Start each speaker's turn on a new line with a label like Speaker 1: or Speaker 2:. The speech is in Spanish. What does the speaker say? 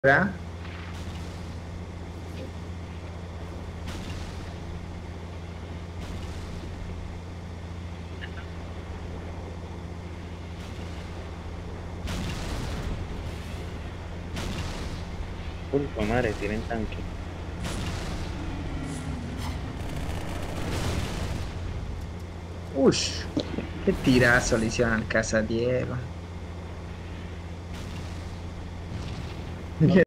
Speaker 1: ¿verdad?
Speaker 2: Pulpa madre, tienen tanque.
Speaker 1: Ush, qué tirazo le hicieron al Casa Diego.
Speaker 2: No